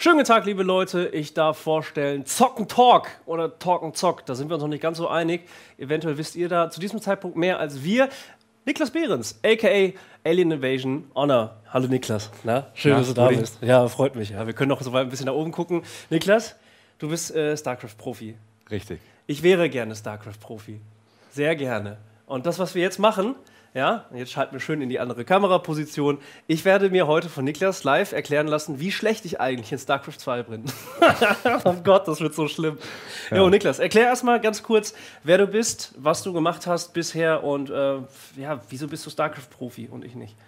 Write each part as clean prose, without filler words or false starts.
Schönen guten Tag, liebe Leute. Ich darf vorstellen Zocken Talk oder Talken Zock. Da sind wir uns noch nicht ganz so einig. Eventuell wisst ihr da zu diesem Zeitpunkt mehr als wir. Niklas Behrens, a.k.a. Alien Invasion Honor. Hallo Niklas. Na, schön, dass du da bist. Ja, freut mich. Ja, wir können noch so ein bisschen nach oben gucken. Niklas, du bist StarCraft-Profi. Richtig. Ich wäre gerne StarCraft-Profi. Sehr gerne. Und das, was wir jetzt machen, ja, jetzt schalten wir schön in die andere Kameraposition. Ich werde mir heute von Niklas live erklären lassen, wie schlecht ich eigentlich in StarCraft 2 bin. Oh Gott, das wird so schlimm. Ja. Jo, Niklas, erklär erstmal ganz kurz, wer du bist, was du gemacht hast bisher und ja, wieso bist du StarCraft-Profi und ich nicht?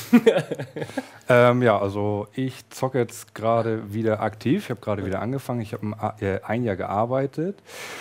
Ja, also ich zocke jetzt gerade wieder aktiv. Ich habe gerade wieder angefangen. Ich habe ein Jahr gearbeitet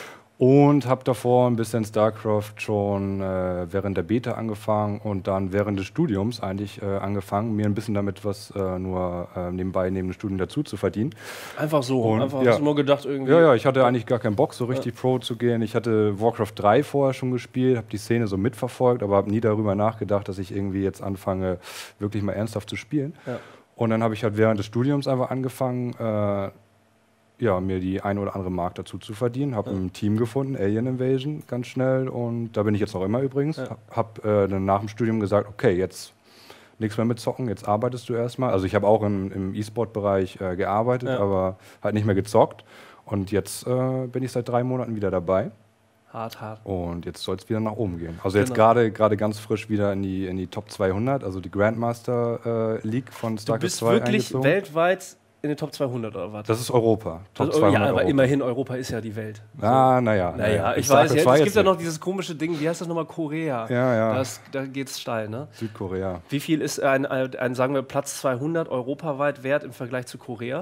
und habe davor ein bisschen StarCraft schon während der Beta angefangen und dann während des Studiums eigentlich angefangen, mir ein bisschen damit was nur nebenbei neben dem Studium dazu zu verdienen. Einfach so, und, einfach ja. hast du nur gedacht irgendwie. Ja, ich hatte eigentlich gar keinen Bock, so richtig Pro zu gehen. Ich hatte Warcraft 3 vorher schon gespielt, habe die Szene so mitverfolgt, aber habe nie darüber nachgedacht, dass ich irgendwie jetzt anfange, wirklich mal ernsthaft zu spielen. Ja. Und dann habe ich halt während des Studiums einfach angefangen, ja, mir die eine oder andere Mark dazu zu verdienen. Habe ein Team gefunden, Alien Invasion, ganz schnell. Und da bin ich jetzt noch immer übrigens. Ja. Habe dann nach dem Studium gesagt, okay, jetzt nichts mehr mit zocken, jetzt arbeitest du erstmal. Also ich habe auch im E-Sport-Bereich gearbeitet, aber halt nicht mehr gezockt. Und jetzt bin ich seit 3 Monaten wieder dabei. Hart. Und jetzt soll es wieder nach oben gehen. Also jetzt gerade ganz frisch wieder in die Top 200, also die Grandmaster League von StarCraft 2 eingezogen. Du bist wirklich weltweit in den Top 200 oder was? Das ist Europa. Top 200 ja, aber Europa. Immerhin, Europa ist ja die Welt. Naja. Ich weiß, es gibt ja noch dieses komische Ding, wie heißt das nochmal, Korea. Ja. Da geht's steil, ne? Südkorea. Wie viel ist ein, sagen wir, Platz 200 europaweit wert im Vergleich zu Korea?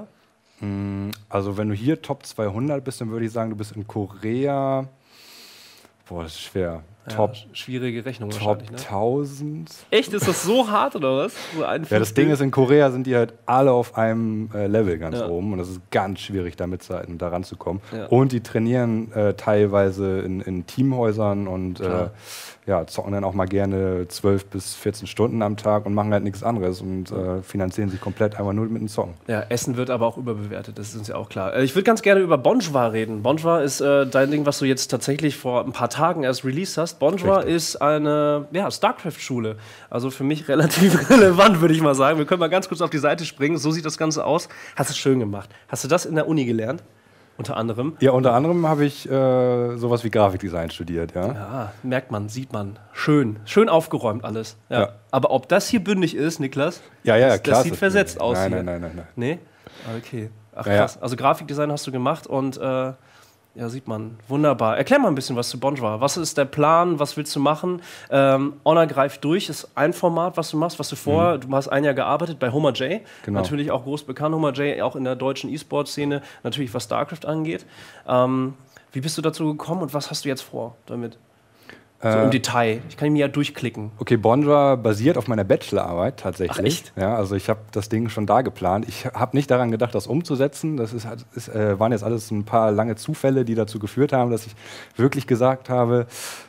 Also wenn du hier Top 200 bist, dann würde ich sagen, du bist in Korea. Boah, das ist schwer. Ja, schwierige Rechnung Top wahrscheinlich, ne? 1000. Echt? Ist das so hart oder was? So ja, das Ding ist, in Korea sind die halt alle auf einem Level ganz oben und das ist ganz schwierig, da mitzuhalten, da ranzukommen. Ja. Und die trainieren teilweise in Teamhäusern und zocken dann auch mal gerne 12 bis 14 Stunden am Tag und machen halt nichts anderes und finanzieren sich komplett einfach nur mit dem Zocken. Ja, Essen wird aber auch überbewertet, das ist uns ja auch klar. Ich würde ganz gerne über Bonjwa reden. Bonjwa ist dein Ding, was du jetzt tatsächlich vor ein paar Tagen erst released hast. Bonjwa ist eine StarCraft-Schule. Also für mich relativ relevant, würde ich mal sagen. Wir können mal ganz kurz auf die Seite springen. So sieht das Ganze aus. Hast du es schön gemacht. Hast du das in der Uni gelernt? Unter anderem? Ja, unter anderem habe ich sowas wie Grafikdesign studiert, ja. Ja, merkt man, sieht man. Schön aufgeräumt alles. Ja. Aber ob das hier bündig ist, Niklas? Ja, klar. Das sieht versetzt aus. Nein. Nee? Okay. Ach krass. Also Grafikdesign hast du gemacht und ja, sieht man. Wunderbar. Erklär mal ein bisschen was zu Bonjwa. Was ist der Plan? Was willst du machen? Honor greift durch ist ein Format, was du machst, was du vorher, du hast ein Jahr gearbeitet bei Homer J. Genau. Natürlich auch groß bekannt, Homer J, auch in der deutschen E-Sport-Szene, natürlich was StarCraft angeht. Wie bist du dazu gekommen und was hast du jetzt vor damit? So im Detail. Ich kann ihn mir ja durchklicken. Okay, Bonjwa basiert auf meiner Bachelorarbeit tatsächlich. Ach, echt? Ja, also ich habe das Ding schon da geplant. Ich habe nicht daran gedacht, das umzusetzen. Das waren jetzt alles ein paar lange Zufälle, die dazu geführt haben, dass ich wirklich gesagt habe,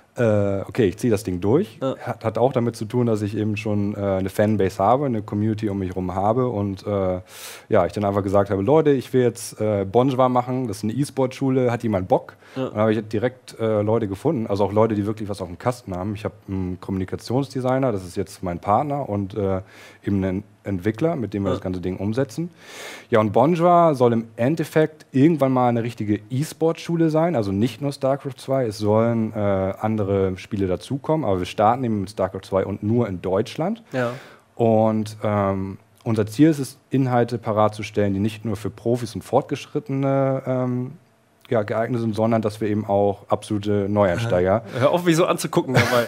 okay, ich ziehe das Ding durch. Ja. Hat auch damit zu tun, dass ich eben schon eine Fanbase habe, eine Community um mich herum habe und ich dann einfach gesagt habe, Leute, ich will jetzt Bonjwa machen, das ist eine E-Sport-Schule, hat jemand Bock? Ja. Und dann habe ich direkt Leute gefunden, also auch Leute, die wirklich was auf dem Kasten haben. Ich habe einen Kommunikationsdesigner, das ist jetzt mein Partner und eben einen Entwickler, mit dem wir das ganze Ding umsetzen. Ja, und Bonjwa soll im Endeffekt irgendwann mal eine richtige E-Sport-Schule sein, also nicht nur StarCraft 2, es sollen andere Spiele dazukommen, aber wir starten eben mit StarCraft 2 und nur in Deutschland. Ja. Und unser Ziel ist es, Inhalte parat zu stellen, die nicht nur für Profis und Fortgeschrittene geeignet sind, sondern dass wir eben auch absolute Neueinsteiger. Hör auf, mich so anzugucken dabei.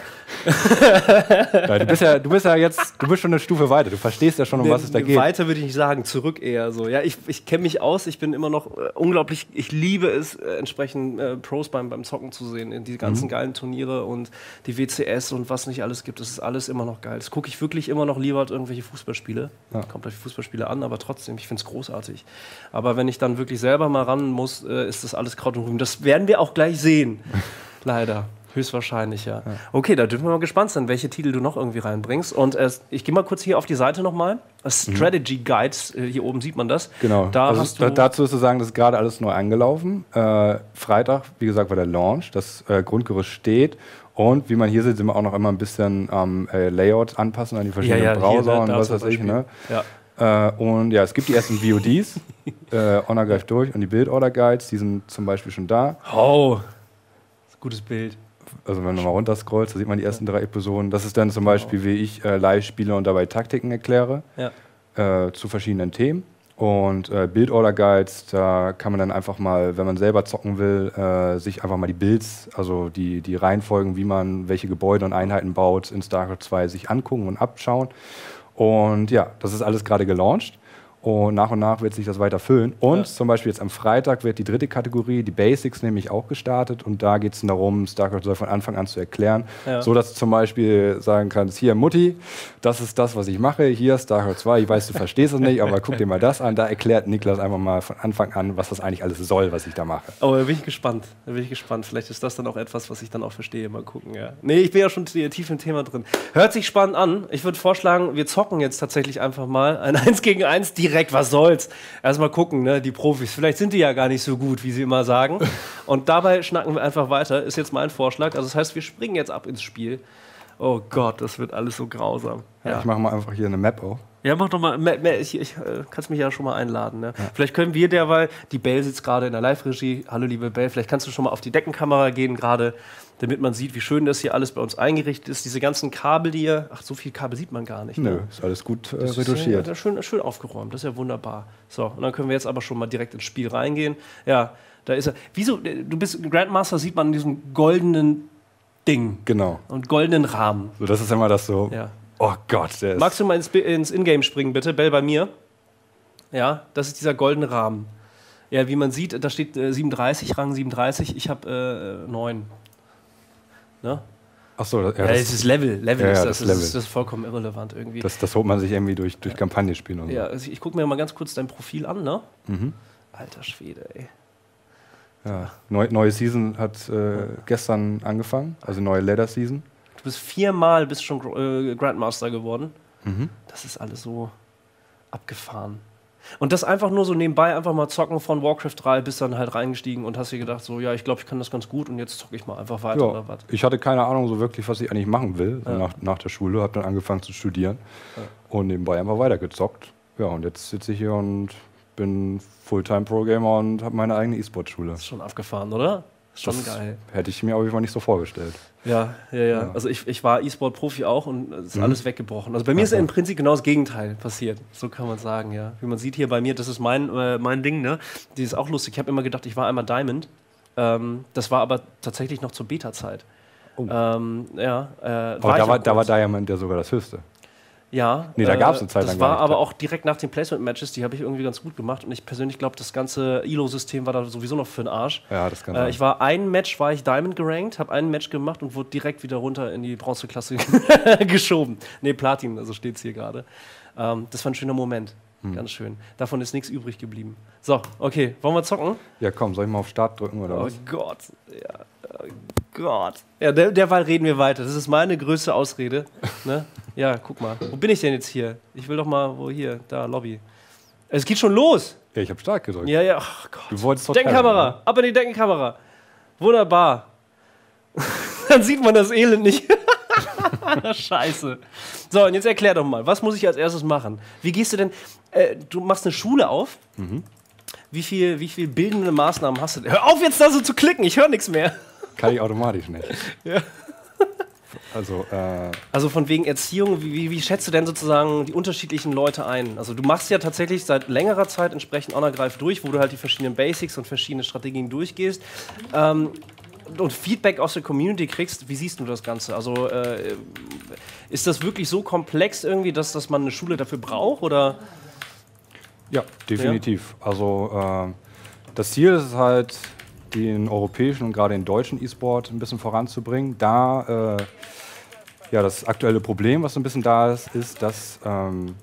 Ja, du bist schon eine Stufe weiter. Du verstehst ja schon, um was es da geht. Weiter würde ich nicht sagen, zurück eher so. Ja, ich kenne mich aus. Ich bin immer noch unglaublich. Ich liebe es, entsprechend Pros beim Zocken zu sehen. In die ganzen geilen Turniere und die WCS und was nicht alles gibt. Das ist alles immer noch geil. Das gucke ich wirklich immer noch lieber als irgendwelche Fußballspiele. Ja. Kommt auf die Fußballspiele an, aber trotzdem, ich finde es großartig. Aber wenn ich dann wirklich selber mal ran muss, ist das alles Kraut und Rüben. Das werden wir auch gleich sehen. Leider. Höchstwahrscheinlich, ja. Okay, da dürfen wir mal gespannt sein, welche Titel du noch irgendwie reinbringst. Und ich gehe mal kurz hier auf die Seite nochmal. Strategy Guides, hier oben sieht man das. Genau. Dazu ist zu sagen, das ist gerade alles neu angelaufen. Freitag, wie gesagt, war der Launch. Das Grundgerüst steht. Und wie man hier sieht, sind wir auch noch immer ein bisschen am Layout anpassen an die verschiedenen Browser und was weiß ich. Ne? Ja. Und ja, es gibt die ersten VODs. Honor greift durch. Und die Build-Order-Guides, die sind zum Beispiel schon da. Oh, gutes Bild. Also wenn du nochmal runterscrollst, da sieht man die ersten 3 Episoden. Das ist dann zum Beispiel, wie ich live spiele und dabei Taktiken erkläre zu verschiedenen Themen. Und Build-Order-Guides, da kann man dann einfach mal, wenn man selber zocken will, sich einfach mal die Builds, also die Reihenfolgen, wie man welche Gebäude und Einheiten baut, in StarCraft 2 sich angucken und abschauen. Und ja, das ist alles gerade gelauncht. Und nach wird sich das weiter füllen. Und zum Beispiel jetzt am Freitag wird die 3. Kategorie, die Basics, nämlich auch gestartet. Und da geht es darum, StarCraft 2 von Anfang an zu erklären. So dass du zum Beispiel sagen kannst, hier Mutti, das ist das, was ich mache. Hier StarCraft 2, ich weiß, du verstehst es nicht, aber guck dir mal das an. Da erklärt Niklas einfach mal von Anfang an, was das eigentlich alles soll, was ich da mache. Oh, da bin ich gespannt. Vielleicht ist das dann auch etwas, was ich dann auch verstehe. Mal gucken, ja. Nee, ich bin ja schon tief im Thema drin. Hört sich spannend an. Ich würde vorschlagen, wir zocken jetzt tatsächlich einfach mal ein 1 gegen 1 direkt. Was soll's? Erstmal gucken, ne, die Profis. Vielleicht sind die ja gar nicht so gut, wie sie immer sagen. Und dabei schnacken wir einfach weiter. Ist jetzt mein Vorschlag. Also das heißt, wir springen jetzt ab ins Spiel. Oh Gott, das wird alles so grausam. Ja. Ich mache mal einfach hier eine Map auf. Ja, mach doch mal. Ich kannst mich ja schon mal einladen. Ne? Ja. Vielleicht können wir derweil, die Belle sitzt gerade in der Live-Regie. Hallo, liebe Belle. Vielleicht kannst du schon mal auf die Deckenkamera gehen gerade, damit man sieht, wie schön das hier alles bei uns eingerichtet ist. Diese ganzen Kabel, die hier. Ach, so viel Kabel sieht man gar nicht. Nö, ist alles gut retuschiert. Ja, schön aufgeräumt. Das ist ja wunderbar. So, und dann können wir jetzt aber schon mal direkt ins Spiel reingehen. Ja, da ist er. Wieso? Du bist Grandmaster, sieht man in diesem goldenen Ding. Genau. Und goldenen Rahmen. So, das ist immer das so. Ja. Oh Gott, der ist. Magst du mal ins Ingame springen, bitte? Bell bei mir. Ja, das ist dieser goldene Rahmen. Ja, wie man sieht, da steht 37, Rang 37. Ich habe 9. Ne? Achso, ja, das ist Level. Ja, ist das ist vollkommen irrelevant irgendwie. Das holt man sich irgendwie durch Kampagne spielen. Und so. Ja, also ich gucke mir mal ganz kurz dein Profil an, ne? Mhm. Alter Schwede, ey. Ja, neue Season hat gestern angefangen, also neue Ladder Season. Du bist 4-mal schon Grandmaster geworden. Mhm. Das ist alles so abgefahren. Und das einfach nur so nebenbei einfach mal zocken von Warcraft 3, bist dann halt reingestiegen und hast dir gedacht, so, ja, ich glaube, ich kann das ganz gut und jetzt zocke ich mal einfach weiter oder was. Ich hatte keine Ahnung so wirklich, was ich eigentlich machen will nach der Schule, habe dann angefangen zu studieren und nebenbei einfach weitergezockt. Ja, und jetzt sitze ich hier und bin Fulltime-Pro-Gamer und habe meine eigene E-Sport-Schule. Das ist schon abgefahren, oder? Schon das geil. Hätte ich mir auf jeden Fall nicht so vorgestellt. Ja. Also ich war E-Sport-Profi auch und es ist alles weggebrochen. Also bei mir ist im Prinzip genau das Gegenteil passiert. So kann man sagen, ja. Wie man sieht hier bei mir, das ist mein Ding, ne? Die ist auch lustig. Ich habe immer gedacht, ich war einmal Diamond. Das war aber tatsächlich noch zur Beta-Zeit. Oh. Da war Diamond ja sogar das Höchste. Ja, nee, da gab es eine Zeit lang. Das war aber auch direkt nach den Placement-Matches, die habe ich irgendwie ganz gut gemacht und ich persönlich glaube, das ganze Elo-System war da sowieso noch für den Arsch. Ja, das kann sein. Ich war Diamond gerankt, habe ein Match gemacht und wurde direkt wieder runter in die Bronzeklasse geschoben. Nee, Platin, also steht es hier gerade. Das war ein schöner Moment. Ganz schön. Davon ist nichts übrig geblieben. So, okay, wollen wir zocken? Ja, komm, soll ich mal auf Start drücken oder was? Oh Gott, ja. Oh Gott. Ja, derweil reden wir weiter. Das ist meine größte Ausrede. Ne? Ja, guck mal. Wo bin ich denn jetzt hier? Ich will doch mal, da, Lobby. Es geht schon los. Ja, ich habe Start gedrückt. Ja, ach Gott. Du wolltest doch Deckenkamera, ab in die Deckenkamera. Wunderbar. Dann sieht man das Elend nicht. Scheiße. So, und jetzt erklär doch mal, was muss ich als erstes machen? Wie gehst du denn, du machst eine Schule auf. Mhm. Wie viel bildende Maßnahmen hast du denn? Hör auf jetzt da so zu klicken, ich höre nichts mehr. Kann ich automatisch nicht. Ja. Also von wegen Erziehung, wie schätzt du denn sozusagen die unterschiedlichen Leute ein? Also du machst ja tatsächlich seit längerer Zeit entsprechend Honor greift durch, wo du halt die verschiedenen Basics und verschiedene Strategien durchgehst und Feedback aus der Community kriegst. Wie siehst du das Ganze? Also ist das wirklich so komplex irgendwie, dass man eine Schule dafür braucht? Oder? Ja, definitiv. Ja? Also das Ziel ist halt, den europäischen und gerade den deutschen E-Sport ein bisschen voranzubringen. Da das aktuelle Problem, was so ein bisschen da ist, dass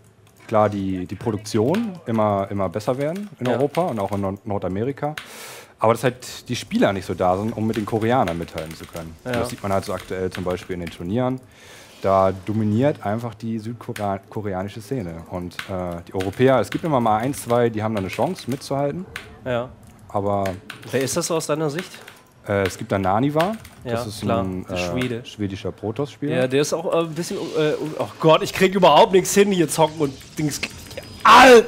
klar die Produktion immer besser werden in Europa und auch in Nordamerika. Aber dass halt die Spieler nicht so da sind, um mit den Koreanern mithalten zu können. Ja. Das sieht man halt so aktuell zum Beispiel in den Turnieren. Da dominiert einfach die südkoreanische Szene. Und die Europäer, es gibt immer mal 1, 2, die haben da eine Chance mitzuhalten. Ja. Aber wer ist das so aus deiner Sicht? es gibt da Naniwa. Ja, Das ist klar, ein schwedischer Protoss-Spieler. Ja, der ist auch ein bisschen. Oh Gott, ich krieg überhaupt nichts hin, hier zocken und Dings. All!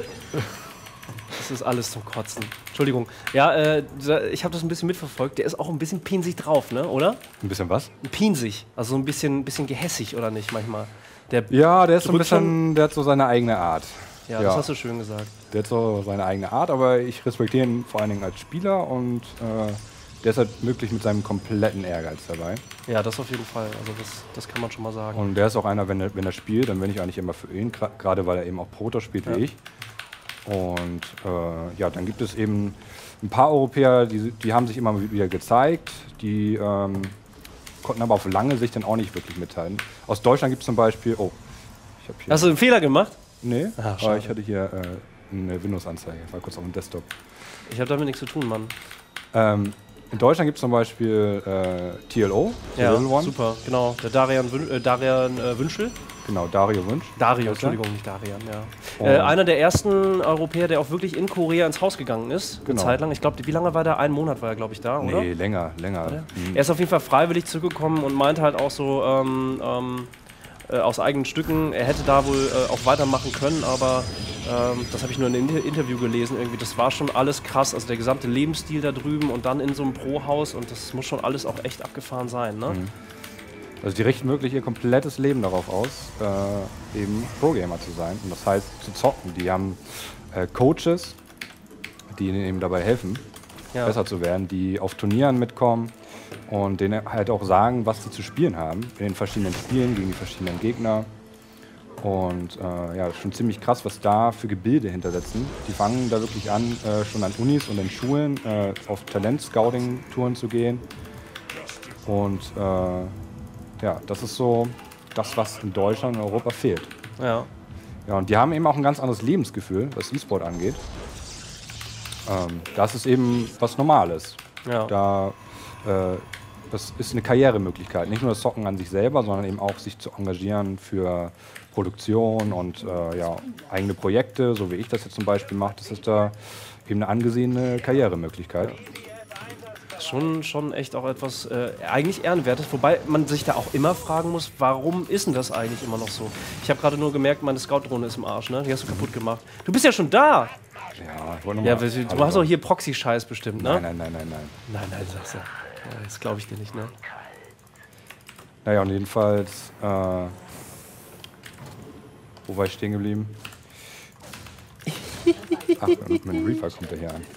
Das ist alles zum Kotzen. Entschuldigung. Ja, ich habe das ein bisschen mitverfolgt. Der ist auch ein bisschen pinsig drauf, ne? Oder? Ein bisschen was? Pinsig. Also ein bisschen gehässig, oder nicht manchmal? Der ist so ein bisschen, der hat so seine eigene Art. Ja, das hast du schön gesagt. Der hat so seine eigene Art, aber ich respektiere ihn vor allen Dingen als Spieler und der ist halt wirklich mit seinem kompletten Ehrgeiz dabei. Ja, das auf jeden Fall. Also das kann man schon mal sagen. Und der ist auch einer, wenn er spielt, dann bin ich eigentlich immer für ihn, gerade weil er eben auch Protoss spielt wie ich. Und dann gibt es eben ein paar Europäer, die haben sich immer wieder gezeigt, die konnten aber auf lange Sicht dann auch nicht wirklich mitteilen. Aus Deutschland gibt es zum Beispiel, ich habe hier... Hast du einen Fehler gemacht? Nee, aber ich hatte hier eine Windows-Anzeige, war kurz auf dem Desktop. Ich habe damit nichts zu tun, Mann. In Deutschland gibt es zum Beispiel TLO, ja, super, genau. Der Darian Wünschel. Genau, Dario Wünsch. Entschuldigung, nicht Darian, ja. Einer der ersten Europäer, der auch wirklich in Korea ins Haus gegangen ist, eine Zeit lang. Ich glaube, wie lange war der? 1 Monat war er, glaube ich, da, oder? Nee, länger. Er ist auf jeden Fall freiwillig zurückgekommen und meinte halt auch so, aus eigenen Stücken, er hätte da wohl auch weitermachen können, aber das habe ich nur in einem Interview gelesen, irgendwie, das war schon alles krass, also der gesamte Lebensstil da drüben und dann in so einem Pro-Haus und das muss schon alles auch echt abgefahren sein, ne? Also die richten wirklich ihr komplettes Leben darauf aus, eben Pro-Gamer zu sein und das heißt zu zocken. Die haben Coaches, die ihnen eben dabei helfen, besser zu werden, die auf Turnieren mitkommen und denen halt auch sagen, was sie zu spielen haben in den verschiedenen Spielen gegen die verschiedenen Gegner. Und schon ziemlich krass, was da für Gebilde hintersetzen. Die fangen da wirklich an, schon an Unis und in Schulen auf Talent-Scouting-Touren zu gehen. Und das ist so das, was in Deutschland und Europa fehlt. Ja. Ja, und die haben eben auch ein ganz anderes Lebensgefühl, was E-Sport angeht. Das ist eben was Normales. Ja. Das ist eine Karrieremöglichkeit. Nicht nur das Zocken an sich selber, sondern eben auch sich zu engagieren für Produktion und eigene Projekte, so wie ich das jetzt zum Beispiel mache. Das ist da eben eine angesehene Karrieremöglichkeit. Schon echt auch etwas eigentlich Ehrenwertes, wobei man sich da auch immer fragen muss, warum ist denn das eigentlich immer noch so? Ich habe gerade nur gemerkt, meine Scout-Drohne ist im Arsch, ne? Die hast du kaputt gemacht. Du bist ja schon da! Ja, ich wollte nochmal... Ja, du hast auch hier Proxy-Scheiß bestimmt, ne? Nein. Nein, sagst du. Ja, das glaube ich dir nicht, ne? Naja, und jedenfalls... wo war ich stehen geblieben? Ach, mein Reaper kommt daher an.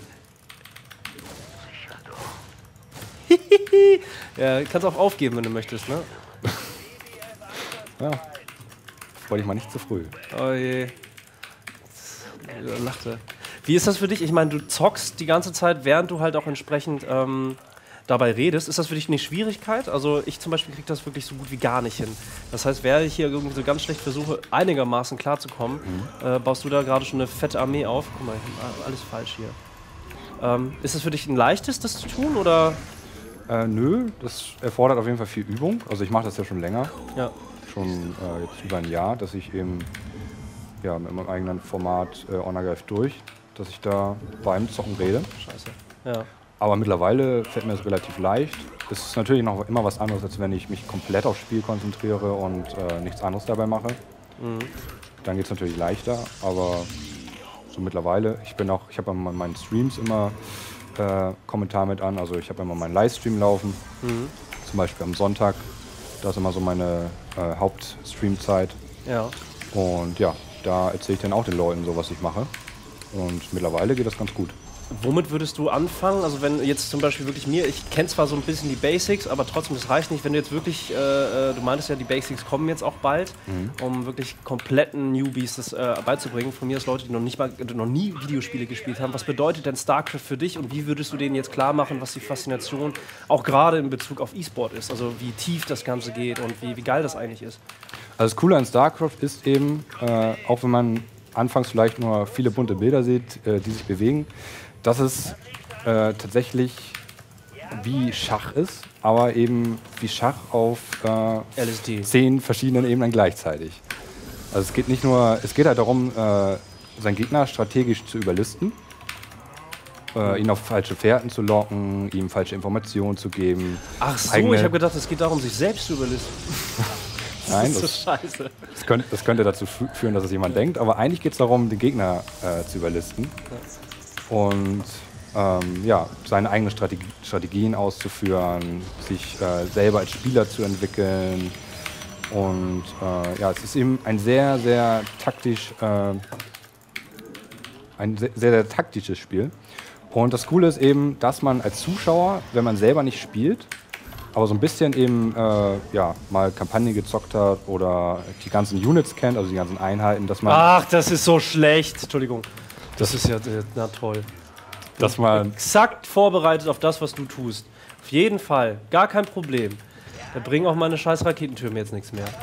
Ja, kannst auch aufgeben, wenn du möchtest, ne? Ja, wollte ich mal nicht zu früh. Oh je. Da lachte. Wie ist das für dich? Ich meine, du zockst die ganze Zeit, während du halt auch entsprechend dabei redest. Ist das für dich eine Schwierigkeit? Also ich zum Beispiel kriege das wirklich so gut wie gar nicht hin. Das heißt, während ich hier irgendwie so ganz schlecht versuche, einigermaßen klarzukommen, baust du da gerade schon eine fette Armee auf. Guck mal, alles falsch hier. Ist es für dich ein leichtes, das zu tun, oder... Nö, das erfordert auf jeden Fall viel Übung. Also ich mache das ja schon länger. Ja. Schon jetzt über ein Jahr, dass ich eben mit meinem eigenen Format Honor greift durch, dass ich da beim Zocken rede. Scheiße. Ja. Aber mittlerweile fällt mir das relativ leicht. Es ist natürlich noch immer was anderes, als wenn ich mich komplett aufs Spiel konzentriere und nichts anderes dabei mache. Dann geht es natürlich leichter, aber so mittlerweile, ich habe an meinen Streams immer Kommentar mit an. Also ich habe immer meinen Livestream laufen, zum Beispiel am Sonntag. Da ist immer so meine Hauptstreamzeit. Ja. Und ja, da erzähle ich dann auch den Leuten so, was ich mache. Und mittlerweile geht das ganz gut. Womit würdest du anfangen? Also wenn jetzt zum Beispiel wirklich ich kenne zwar so ein bisschen die Basics, aber trotzdem, das reicht nicht. Wenn du jetzt wirklich, du meintest ja, die Basics kommen jetzt auch bald, um wirklich kompletten Newbies das beizubringen. Von mir aus Leute, die noch nie Videospiele gespielt haben. Was bedeutet denn StarCraft für dich und wie würdest du denen jetzt klar machen, was die Faszination auch gerade in Bezug auf E-Sport ist? Also wie tief das Ganze geht und wie geil das eigentlich ist? Also das Coole an StarCraft ist eben, auch wenn man anfangs vielleicht nur viele bunte Bilder sieht, die sich bewegen, dass es tatsächlich wie Schach ist, aber eben wie Schach auf LSD. 10 verschiedenen Ebenen gleichzeitig. Also es geht halt darum, seinen Gegner strategisch zu überlisten, ihn auf falsche Fährten zu locken, ihm falsche Informationen zu geben. Ach so, ich habe gedacht, es geht darum, sich selbst zu überlisten. Nein, das ist so scheiße. Das könnte dazu führen, dass es jemand denkt, aber eigentlich geht es darum, den Gegner zu überlisten und seine eigenen Strategien auszuführen, sich selber als Spieler zu entwickeln. Und es ist eben ein sehr, sehr sehr taktisches Spiel. Und das Coole ist eben, dass man als Zuschauer, wenn man selber nicht spielt, aber so ein bisschen eben mal Kampagne gezockt hat oder die ganzen Units kennt, also die ganzen Einheiten, dass man... Ach, das ist so schlecht. Entschuldigung. Das ist ja, na toll. Dass man exakt vorbereitet auf das, was du tust. Auf jeden Fall. Gar kein Problem. Da bringen auch meine scheiß Raketentürme jetzt nichts mehr.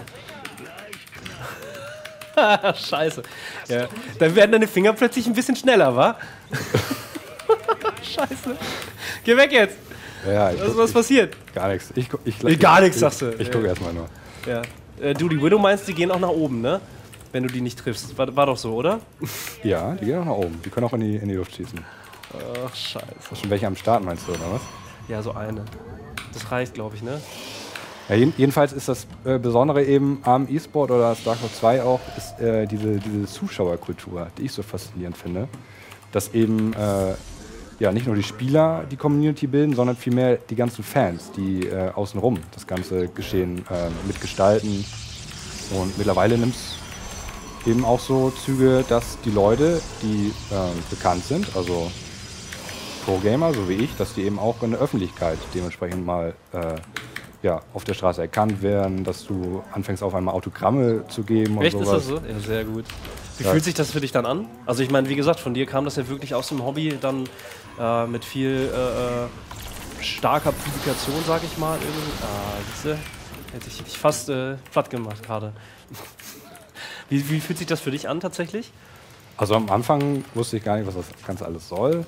Scheiße. Ja. Dann werden deine Finger plötzlich ein bisschen schneller, wa? Scheiße. Geh weg jetzt. Ja, was passiert? Gar nichts. Gar nichts, sagst du. Ich gucke erstmal nur. Ja. Du, die Widow meinst, die gehen auch nach oben, ne? Wenn du die nicht triffst. War doch so, oder? Ja, die gehen auch nach oben. Die können auch in die Luft schießen. Ach, scheiße. Hast du schon welche am Start, meinst du, oder was? Ja, so eine. Das reicht, glaube ich, ne? Ja, jedenfalls ist das Besondere eben am E-Sport oder StarCraft 2 auch, ist diese Zuschauerkultur, die ich so faszinierend finde. Dass eben nicht nur die Spieler die Community bilden, sondern vielmehr die ganzen Fans, die außenrum das ganze Geschehen mitgestalten. Und mittlerweile nimmt es eben auch so Züge, dass die Leute, die bekannt sind, also Pro-Gamer, so wie ich, dass die eben auch in der Öffentlichkeit dementsprechend mal auf der Straße erkannt werden, dass du anfängst auf einmal Autogramme zu geben und echt, sowas. Ist das so? Ja, sehr gut. Wie fühlt sich das für dich dann an? Also ich meine, wie gesagt, von dir kam das ja wirklich aus dem Hobby, dann mit viel starker Publikation, sag ich mal. Siehste, hätte ich dich fast platt gemacht gerade. Wie fühlt sich das für dich an tatsächlich? Also am Anfang wusste ich gar nicht, was das Ganze alles soll.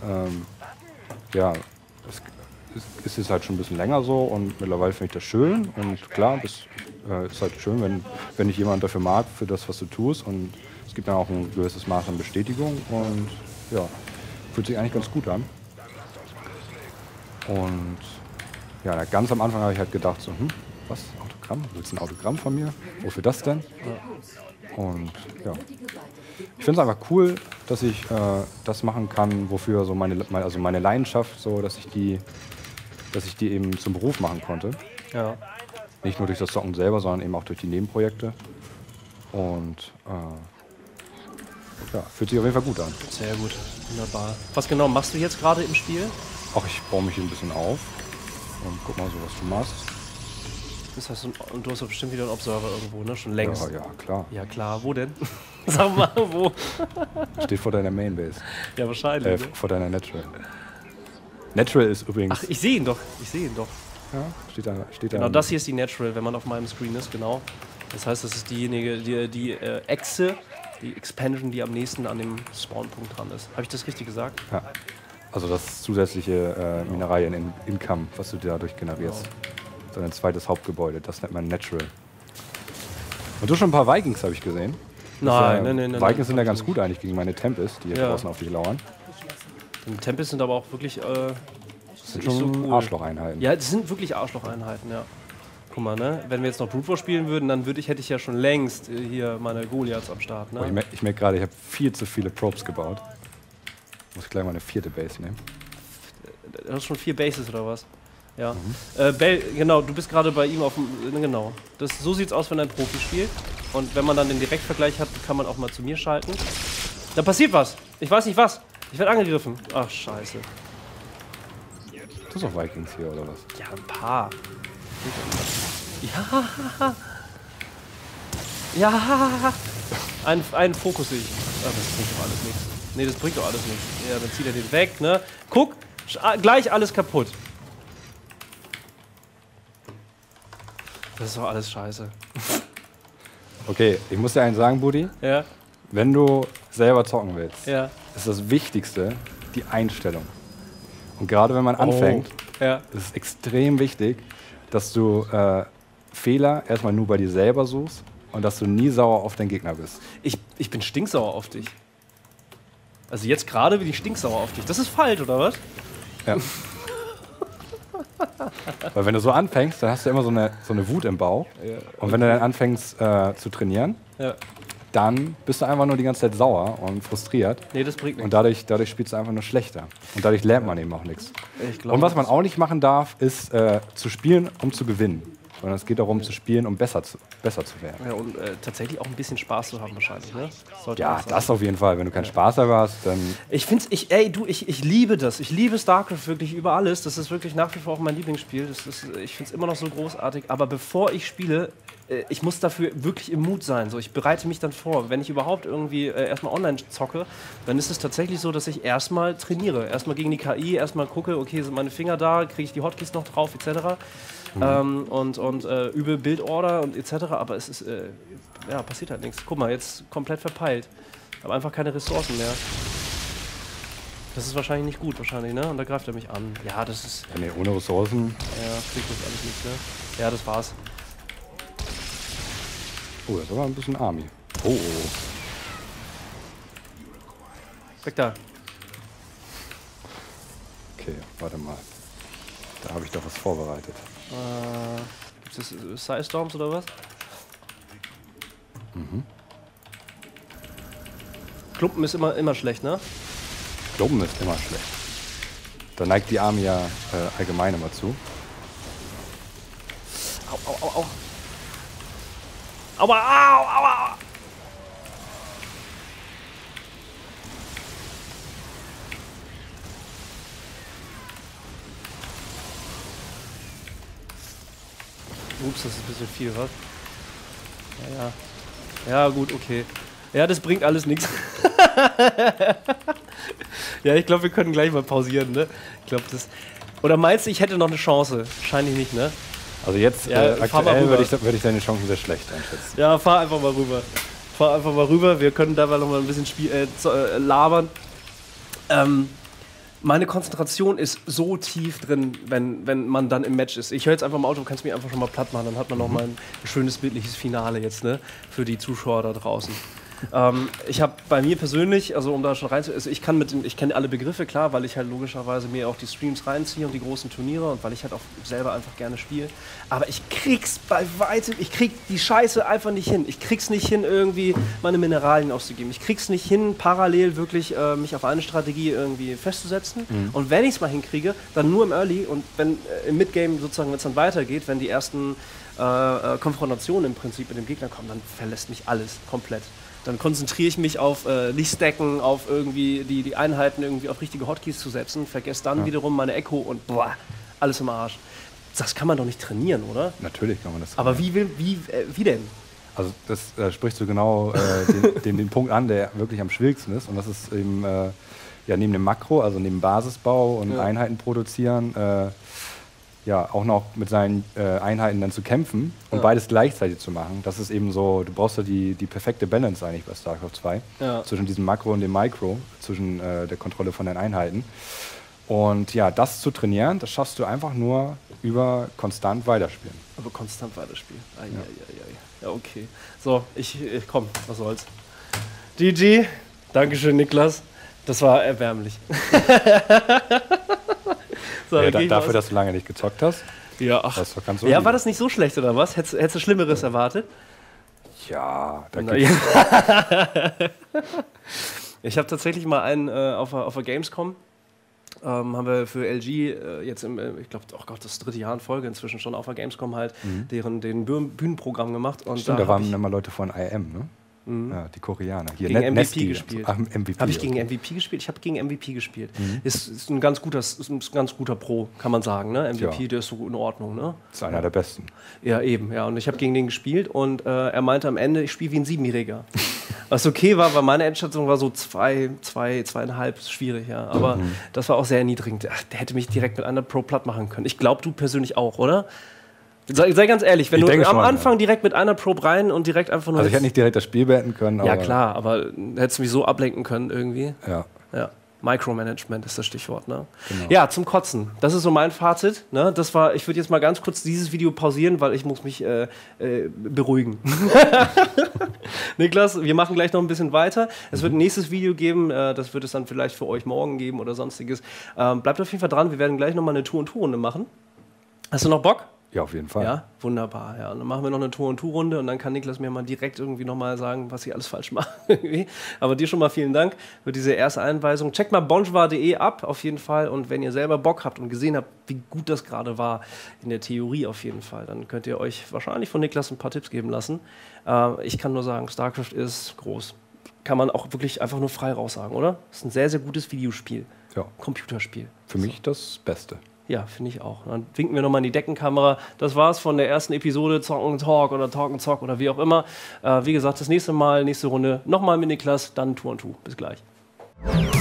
Es ist halt schon ein bisschen länger so und mittlerweile finde ich das schön. Und klar, es ist halt schön, wenn dich jemand dafür mag, für das, was du tust. Und es gibt dann auch ein gewisses Maß an Bestätigung und ja, fühlt sich eigentlich ganz gut an. Und ja, ganz am Anfang habe ich halt gedacht, so, was, Autogramm? Willst du ein Autogramm von mir? Wofür das denn? Und ja, ich finde es einfach cool, dass ich das machen kann, wofür so meine Leidenschaft, so, dass ich die eben zum Beruf machen konnte. Ja. Nicht nur durch das Zocken selber, sondern eben auch durch die Nebenprojekte. Und fühlt sich auf jeden Fall gut an. Sehr gut, wunderbar. Was genau machst du jetzt gerade im Spiel? Ach, ich baue mich hier ein bisschen auf und guck mal so, was du machst. Das heißt, und du hast doch bestimmt wieder einen Observer irgendwo, ne? Schon längst. Ja, klar. Ja, klar. Wo denn? Sag mal, wo? Steht vor deiner Mainbase. Ja, wahrscheinlich. Ne? Vor deiner Natural. Natural ist übrigens... Ach, ich sehe ihn doch. Ja, steht da. Genau, das hier ist die Natural, wenn man auf meinem Screen ist, genau. Das heißt, das ist diejenige, die Echse, die Expansion, die am nächsten an dem Spawnpunkt dran ist. Habe ich das richtig gesagt? Ja. Also das zusätzliche Mineralien-Income, was du dadurch generierst. Genau. So ein zweites Hauptgebäude, das nennt man Natural. Und du schon ein paar Vikings, habe ich gesehen. Nein. Vikings sind ja ganz gut eigentlich gegen meine Tempest, die hier draußen auf dich lauern. Die Tempest sind aber auch wirklich sind schon so cool. Arschlocheinheiten. Ja, das sind wirklich Arschlocheinheiten, ja. Guck mal, ne? Wenn wir jetzt noch Brute War spielen würden, dann hätte ich ja schon längst hier meine Goliaths am Start. Ne? Ich merke gerade, ich habe viel zu viele Probes gebaut. Muss ich gleich mal eine 4. Base nehmen. Du hast schon 4 Bases oder was? Ja. Genau, du bist gerade bei ihm auf dem. Genau. So sieht's aus, wenn ein Profi spielt. Und wenn man dann den Direktvergleich hat, kann man auch mal zu mir schalten. Da passiert was. Ich weiß nicht was. Ich werde angegriffen. Ach, scheiße. Du hast auch Vikings hier, oder was? Ja, ein paar. Ja. Einen Fokus sehe ich. Ah, das bringt doch alles nichts. Nee, das bringt doch alles nichts. Ja, dann zieht er den weg, ne? Guck, gleich alles kaputt. Das ist doch alles scheiße. Okay, ich muss dir einen sagen, Buddy. Ja. Wenn du selber zocken willst, ja. ist das Wichtigste die Einstellung. Und gerade wenn man anfängt, Ja. ist es extrem wichtig, dass du Fehler erstmal nur bei dir selber suchst und dass du nie sauer auf deinen Gegner bist. Ich bin stinksauer auf dich. Also jetzt gerade bin ich stinksauer auf dich. Das ist falsch, oder was? Ja. Weil wenn du so anfängst, dann hast du immer so eine Wut im Bauch. Ja. Und wenn du dann anfängst zu trainieren, Ja. dann bist du einfach nur die ganze Zeit sauer und frustriert. Nee, das bringt Und nichts. dadurch spielst du einfach nur schlechter. Und dadurch lernt man eben auch nichts. Ich glaube, Und was man auch nicht machen darf, ist zu spielen, um zu gewinnen. Sondern es geht darum, zu spielen, um besser zu werden. Ja, und tatsächlich auch ein bisschen Spaß zu haben wahrscheinlich, ne? Sollte Ja, auch sein. das auf jeden Fall. Wenn du keinen Spaß dabei hast, dann... Ich liebe das. Ich liebe StarCraft wirklich über alles. Das ist wirklich nach wie vor auch mein Lieblingsspiel. Ich finde es immer noch so großartig. Aber bevor ich spiele, ich muss dafür wirklich im Mut sein. So, ich bereite mich dann vor. Wenn ich überhaupt irgendwie erstmal online zocke, dann ist es tatsächlich so, dass ich erstmal trainiere. Erstmal gegen die KI, erstmal gucke, okay, sind meine Finger da, kriege ich die Hotkeys noch drauf, etc. Und übe Bildorder und etc. Aber es ist, passiert halt nichts. Guck mal, jetzt komplett verpeilt. Habe einfach keine Ressourcen mehr. Das ist wahrscheinlich nicht gut, ne? Und da greift er mich an. Ja, das ist. Nee, ohne Ressourcen. Ja, kriegt das alles nicht, ne? Ja, das war's. Oh, das war ein bisschen Army. Oh. Weg da. Okay, warte mal. Da habe ich doch was vorbereitet. Gibt es Psystorms oder was? Klumpen ist immer schlecht, ne? Klumpen ist immer schlecht. Da neigt die Army ja allgemein immer zu. Au. Aua, au. Ups, das ist ein bisschen viel, was? Ja, gut, okay. Ja, das bringt alles nichts. Ja, ich glaube, wir können gleich mal pausieren, ne? Ich glaube, das... Oder meinst du, ich hätte noch eine Chance? Wahrscheinlich nicht, ne? Also jetzt Ja, fahr mal aktuell rüber. würde ich deine Chancen sehr schlecht einschätzen. Ja, fahr einfach mal rüber. Wir können dabei noch mal ein bisschen labern. Meine Konzentration ist so tief drin, wenn man dann im Match ist. Ich höre jetzt einfach mal Auto, du kannst mich einfach schon mal platt machen, dann hat man noch mal ein schönes bildliches Finale jetzt, ne? Für die Zuschauer da draußen. Ich habe bei mir persönlich, also um da schon rein zu, also ich kenne alle Begriffe, klar, weil ich halt logischerweise mir auch die Streams reinziehe und die großen Turniere und weil ich halt auch selber einfach gerne spiele. Aber ich krieg's bei weitem, ich krieg die Scheiße einfach nicht hin. Ich krieg's nicht hin, irgendwie meine Mineralien auszugeben. Ich krieg's nicht hin, parallel wirklich mich auf eine Strategie irgendwie festzusetzen. Und wenn ich's mal hinkriege, dann nur im Early und wenn im Midgame sozusagen, wenn es dann weitergeht, wenn die ersten Konfrontationen im Prinzip mit dem Gegner kommen, dann verlässt mich alles komplett. Dann konzentriere ich mich auf nicht stacken, auf irgendwie die Einheiten irgendwie auf richtige Hotkeys zu setzen, vergesse dann wiederum meine Echo und boah, alles im Arsch. Das kann man doch nicht trainieren, oder? Natürlich kann man das. Aber wie denn? Also das sprichst du genau den Punkt an, der wirklich am schwierigsten ist. Und das ist eben neben dem Makro, also neben Basisbau und Einheiten produzieren, auch noch mit seinen Einheiten dann zu kämpfen und beides gleichzeitig zu machen. Das ist eben so, du brauchst ja die perfekte Balance eigentlich bei StarCraft 2 zwischen diesem Makro und dem Micro, zwischen der Kontrolle von deinen Einheiten. Und ja, das zu trainieren, das schaffst du einfach nur über konstant weiterspielen. Aber konstant weiterspielen. Ja, okay. So, ich komm, was soll's. GG, Dankeschön, Niklas. Das war erbärmlich. So, dafür, dass du lange nicht gezockt hast. Ja, ach. Das war ganz War das nicht so schlecht, oder was? Hättest du Schlimmeres erwartet? Ja, da Na, gibt's Ich habe tatsächlich mal einen auf der Gamescom, haben wir für LG jetzt ich glaube, oh Gott, das 3. Jahr in Folge inzwischen schon auf der Gamescom halt, den Bühnenprogramm gemacht. Und Stimmt, da waren immer Leute von IM, ne? Ja, die Koreaner. Hier gegen MVP Nesty gespielt. Ach, MVP. Habe ich gegen MVP gespielt? Ich habe gegen MVP gespielt. Ist ein ganz guter Pro, kann man sagen. Ne? MVP, der ist so in Ordnung. Ne? Ist einer der Besten. Ja, eben. Ja. Und ich habe gegen den gespielt und er meinte am Ende, ich spiele wie ein 7-Jähriger. Was okay war, weil meine Einschätzung war so 2,5 schwierig. Ja. Aber das war auch sehr erniedrigend. Ach, der hätte mich direkt mit einer Pro platt machen können. Ich glaube, du persönlich auch, oder? Sei ganz ehrlich, wenn du am Anfang direkt mit einer Probe rein und direkt einfach nur... Also ich hätte nicht direkt das Spiel beenden können. Ja klar, aber hättest du mich so ablenken können irgendwie. Ja. Micromanagement ist das Stichwort, ne? Genau. Ja, zum Kotzen. Das ist so mein Fazit. Ne? Ich würde jetzt mal ganz kurz dieses Video pausieren, weil ich muss mich beruhigen. Niklas, wir machen gleich noch ein bisschen weiter. Es wird ein nächstes Video geben, das wird es dann vielleicht für euch morgen geben oder sonstiges. Bleibt auf jeden Fall dran, wir werden gleich noch mal eine Tour-und-Tour-Runde machen. Hast du noch Bock? Ja, auf jeden Fall. Ja, wunderbar. Ja. Und dann machen wir noch eine Tour-und-Tour-Runde und dann kann Niklas mir mal direkt irgendwie nochmal sagen, was ich alles falsch mache. Aber dir schon mal vielen Dank für diese erste Einweisung. Checkt mal bonjour.de ab, auf jeden Fall. Und wenn ihr selber Bock habt und gesehen habt, wie gut das gerade war, in der Theorie auf jeden Fall, dann könnt ihr euch wahrscheinlich von Niklas ein paar Tipps geben lassen. Ich kann nur sagen, StarCraft ist groß. Kann man auch wirklich einfach nur frei raus sagen, oder? Ist ein sehr, sehr gutes Videospiel. Ja. Computerspiel. Für mich das Beste. Ja, finde ich auch. Dann winken wir nochmal in die Deckenkamera. Das war's von der ersten Episode Zocken Talk oder Talk Zock oder wie auch immer. Wie gesagt, das nächste Mal, nächste Runde nochmal mit Niklas, dann Tour und Tour. Bis gleich.